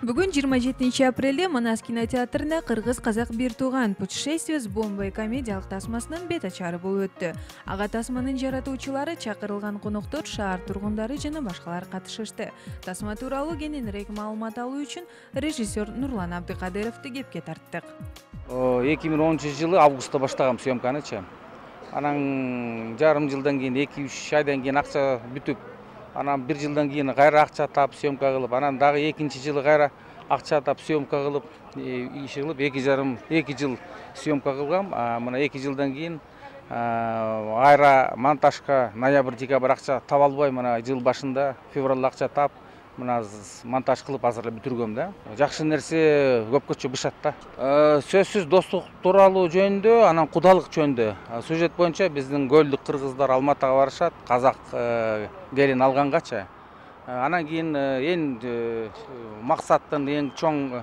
Бүгін 27 апрелде Манас кинотеатрында Кыргыз-Казак бир тууган путешествие с бомбой комедиялык тасмасынын бет ачары болуп өттү. Ага тасманын жаратуучулары, чакырылган коноктор, шаар тургундары жана башкалар катышышты. Тасма тууралуу кененирээк маалымат алуу үчүн режиссер Нурлан Абдыкадыровду кепке тарттык. 2010-жылы августта баштагам съемканычы. Анан жарым жылдан кийин 2-3 айдан кийин акча бүтүп, анан 1 жылдан кийин кайра акча таап съемка кылып, анан дагы 2-нчи жылы кайра акча таап съемка кылып, иш кылып 2 жыл съемка кылгам. Мына 2 жылдан кийин кайра монтажга ноябрь-декабрь акча таба албай, мына жыл башында февралда акча таап, мына монтаж кылып азыр бүтүргөм да. Жакшы нерсе көпкөчө бышат да. Сөзсүз достук тууралуу жөнүндө, анан кудалык жөнүндө. Сюжет боюнча биздин көлдүк кыргыздар Алматага барышат, казак келин алгангачы. Анан кийин эң максаттын эң чоң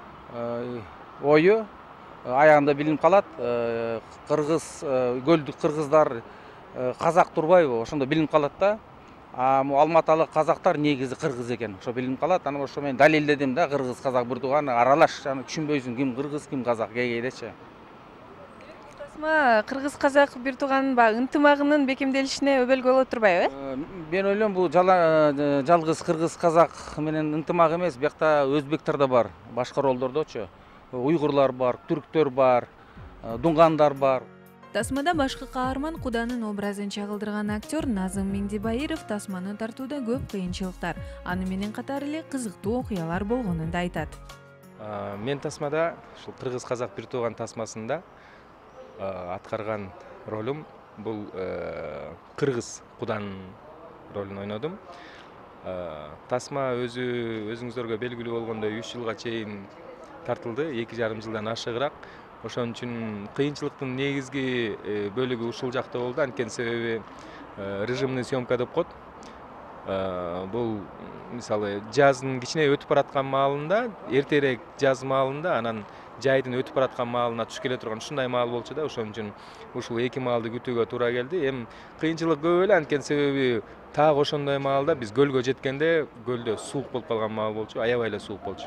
ою аягында билинип калат. Кыргыз көлдүк кыргыздар казак турбайбы, ошондо билинип калат да. Алматалык казактар негизи кыргыз экен, ошо билинип калат. Анан ошо мен далилдедим да, кыргыз казак бир тууган, аралаш, түшүнбөйсүң ким кыргыз, ким казак кегейдечи. Тасма Кыргыз-Казак бир тууган ынтымагынын бекемделишине өбөлгө болот турбайбы? Мен ойлойм, бул жалгыз кыргыз-казак менен ынтымак эмес, биякта өзбектер да бар, башка ролдордочу. Уйгурлар бар, түрктөр бар, дуңгандар бар. Тасмада башкы каарман Куданын образын чагылдырган актер Назым Меңдибаиров тасманы тартууда көп кыйынчылыктар, аны менен катар эле кызыктуу окуялар болгонун да айтат. Мен тасмада ушул Кыргыз-Казак бир тууган тасмасында аткарган ролум бул кыргыз Куданын ролун ойнодум. Тасма өзүңүздөргө белгилүү болгондой 3 жылга чейин тартылды, 2,5 жылдан ашыгыраак. Ошон үчүн кыйынчылыктын негизги бөлүгү ушул жакта болду. Анткени себеби режимный съемка деп коет. Бул мисалы жаздын кичине өтүп бараткан маалында, эртерээк жаз маалында, анан жайдын өтүп бараткан маалына туш келе турган ушундай маал болчу да. Ошон үчүн ушул 2 маалды күтүүгө туура келди. Эми кыйынчылык көп эле, анткени себеби так ошондой маалда биз көлгө жеткенде көлдө суук болуп калган маал болчу, аябай эле суук болчу.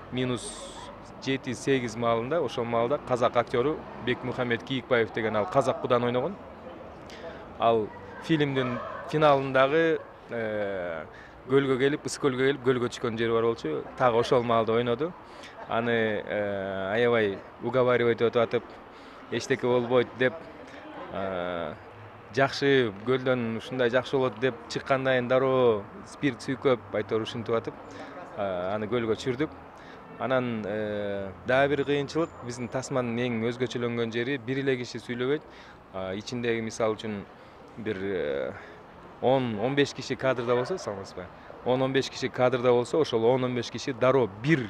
-7-8 маалында, ошол маалда казак актеру Бекмухамед Кийикбаев деген ал казак Кудан ойногон. Ал фильмдин финалындагы көлгө келип, ыс көлгө келип, көлгө түшкөн жери бар болчу. Так ошол маалда ойноду. Аны аябай уговаривать этип атып, эчтеке болбойт деп, жакшы көлдөн ушундай жакшы болот деп чыккандайын дароо спирт сүйкөп, айтор ушинтип атып, аны көлгө түшүрдүк. Анан дагы бир кыйынчылык, биздин тасманын эң өзгөчөлөнгөн жери бир эле киши сүйлөбөйт. Ичиндеги мисалы үчүн бир 10-15 киши кадрда болсо, саламатсызбы? 10-15 киши кадрда болсо, ошол 10-15 киши дароо бир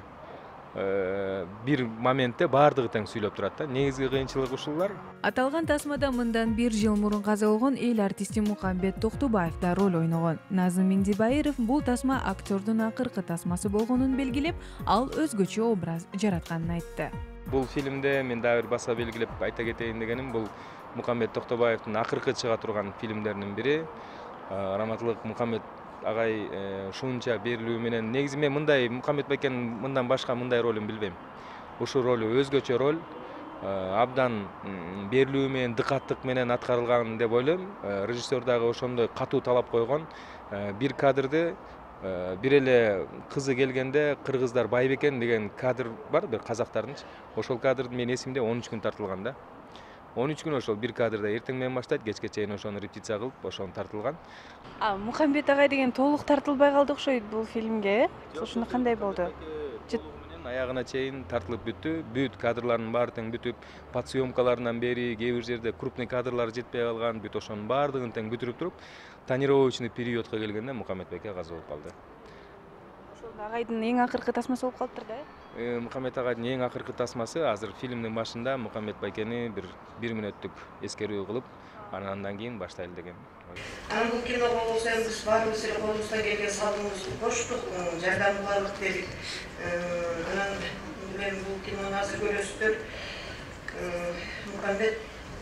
моментте баардыгы тең сүйлөп турат да. Негизги кыйынчылык ушулар. Аталган тасмада мындан 1 жыл мурун каза болгон эл артисти Мукамбет Токтубаев да роль ойногон. Назым Меңдибаиров бул тасма актердун акыркы тасмасы болгонун белгилеп, ал өзгөчө образ жаратканын айтты. Бул фильмде мен дагы бир баса белгилеп айта кетейин дегеним, бул Мукамбет Токтубаевдин акыркы чыга турган фильмдеринин бири. Раматылык Мукамбет агай ушунча берилүү менен, негизи мен мындай Мукамбет байкенин мындан башка мындай ролун билбейм. Ушул ролу өзгөчө роль, абдан берилүү менен, дыкаттык менен аткарылган деп ойлойм. Режиссер дагы ошондой катуу талап койгон. Бир кадрды бир эле кызы келгенде кыргыздар Байбекен деген кадр бар, бир казактардынчы. Ошол кадрды мен эсимде 13 күн тартылган да. 13 күн ошол бир кадрда эртең менен баштайт, кечке чейин ошону репетиция кылып, ошону тартылган. Мукамбет агай деген толук тартылбай калды окшойт бул фильмге. Ошондо кандай болду? Аягына чейин тартылып бүттү. Бүт кадрлардын баары тең бүтүп, подсъемкаларынан бери кээ бир жерде крупный кадрлар жетпей калган, бүт ошонун баардыгын тең бүтүрүп туруп, тренировочный периодко келгенде Мукамбет байке каза болуп калды. Агайдын эң акыркы тасмасы болуп калыптыр да? Мукамбет агайдын эң акыркы тасмасы азыр фильмдин башында Мукамбет байкени бир мүнөттүк эскерүү кылып, андан кийин баштайлы деген. Анан бул киного болсо биз баарыбыз эле колубуздан келген салымыбызды коштук, жардам кылалык дедик. Анан мен бул кинону азыр көрөсүздөр. Мукамбет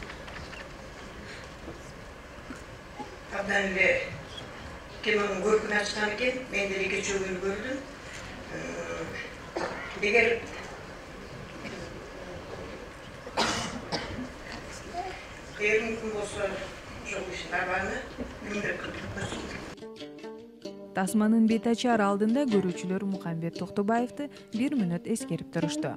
абдан эле кинонун көркүн ачкан экен. Мен деле кечээ күнү көрдүм. эгер мүмкүн болсо ошол ишин арбаны миңдеп Тасманын бет ачар алдында көрүүчүлөр Мукамбет Токтобаевди 1 мүнөт эскерип турушту.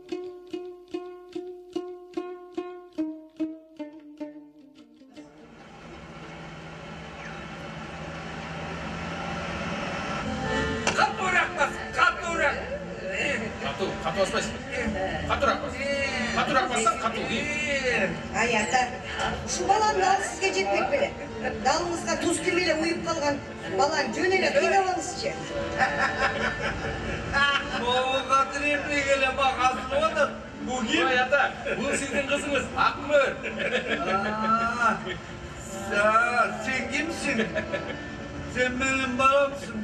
Ай ата, ушул баланын далы сизге жетпек беле. Далыңызга туз кирип эле уюп калган баланы жөн эле кыйнабаңызчы. Могу катырып эле багасып атат. Бу ким? Ой ата, бул сиздин кызыңыз Акмөр. Сен кимсиң? Сен менин баламсың.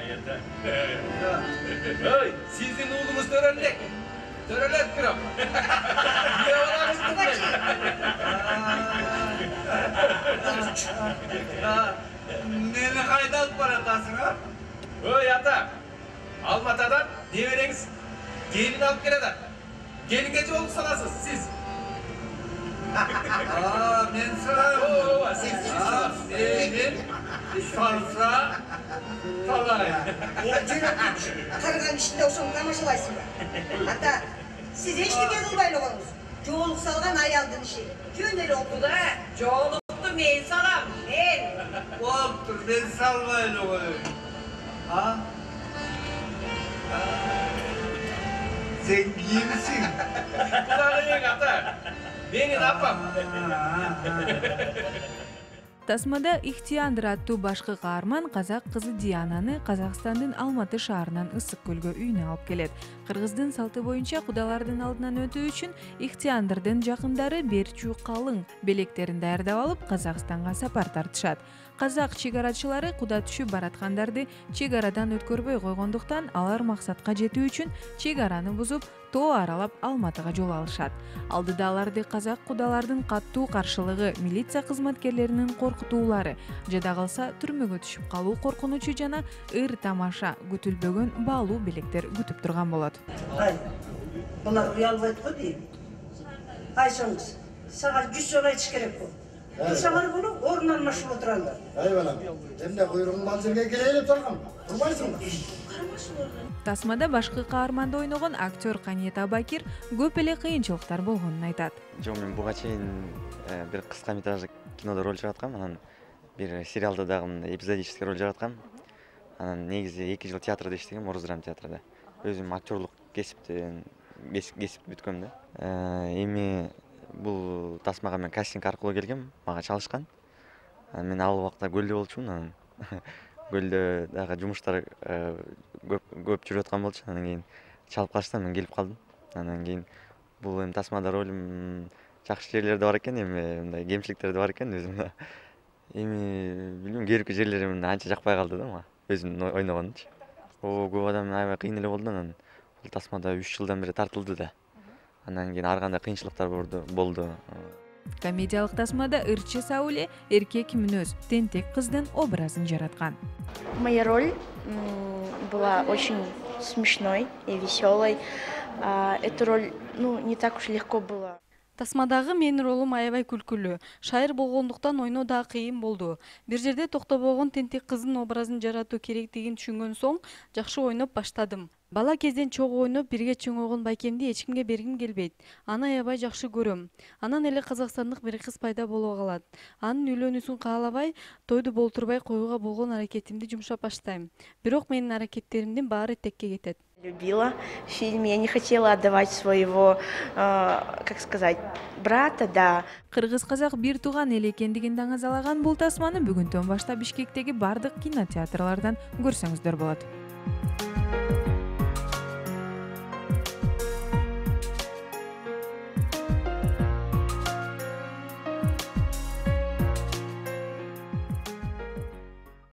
Ой, сиздин уулуңуз төрөлдүк. Төрөлөт бирок. Эмне боласыз? Мени кайда алып баратасың, а? Ой ата, Алматадан небереңиз келин алып келатат. Келинге жолук саласыз сиз. Мен салам. Сен салса талай. Карыган ишинде ошону тамашалайсыңбы? Ата, сиз эчтеке кылбай эле коңуз. Жоолук салган аялдын иши. Жөн эле окууда. жоолукту мен салам, мен. Болуптур, мен салбай эле коеюн. Сен кимсиң? Кудагыйың ата. Менин апам. Тасмада Ихтиандыр аттуу башкы каарман казак кызы Диананы Казакстандын Алматы шаарынан Ысык көлгө үйүнө алып келет. Кыргыздын салты боюнча кудалардын алдынан өтүү үчүн Ихтиандырдын жакындары берчүү калың белектерин даярдап алып Казакстанга сапар тартышат. Казак чегарачылары куда түшүп бараткандарды чегарадан өткөрбөй койгондуктан алар максатка жетүү үчүн чегараны бузуп тоо аралап Алматыга жол алышат. Алдыда аларды казак кудалардын каттуу каршылыгы, милиция кызматкерлеринин коркутуулары, жада калса түрмөгө түшүп калуу коркунучу жана ыр тамаша күтүлбөгөн баалуу белектер күтүп турган болот. Ай, булар уялбайт го дейм. Айсоңуз, сага 100 сом айтыш керек бул. Турсаңар буну орун алмашып отуралар. Ай балам, эмне куйругуң балжырга келели тургам. Турбайсыңбы? Тасмада башкы каарманды ойногон актер Каниета Бакир көп эле кыйынчылыктар болгонун айтат. Жок, мен буга чейин бир кыска метраждык кинодо роль жараткам, анан бир сериалда дагы эпизодический роль жараткам. Анан негизи 2 жыл театрда иштегем, Орус драма театрында. Өзүм актерлук кесиптен бүткөм да. Эми бул тасмага мен кастинг аркылуу келгем, мага чалышкан. Мен ал убакта көлдө болчумун, анан көлдө дагы жумуштар көп жүрүп аткан болчу. Анан кийин чалып калышты, мен келип калдым. Анан кийин бул эми тасмада ролум жакшы жерлерде бар экен, эми мындай кемчиликтер да бар экен өзүмдө. Эми билбейм, кээбирки жерлери анча жакпай калды да мага, өзүм ойногончу. Көп адам аябай кыйын эле болду. Анан бул тасмада 3 жылдан бери тартылды да. Анан кийин ар кандай кыйынчылыктар болду. Комедиялык тасмада ырчы Сауле эркек мүнөз, тентек кыздын образын жараткан. Моя роль была очень смешной и веселой. Эту роль, не так уж легко было. Тасмадагы менин ролум аябай күлкүлүү. Шайыр болгондуктан ойноо да кыйын болду. Бир жерде токтобогон тентек кыздын образын жаратуу керектигин түшүнгөн соң жакшы ойноп баштадым. Бала кезден чогуу ойноп бирге чоңойгон байкемди эч кимге бергим келбейт. Аны аябай жакшы көрөм. Анан эле казакстандык бир кыз пайда боло калат. Анын үйлөнүүсүн каалабай, тойду болтурбай коюуга болгон аракетимди жумшап баштайм. Бирок менин аракеттеримдин баары текке кетет. Любила фильм, я не хотела отдавать своего, брата, да. Кыргыз-казак бир тууган эл экендигин даңазалаган бул тасманы бүгүндөн баштап Бишкектеги бардык кинотеатрлардан көрсөңүздөр болот.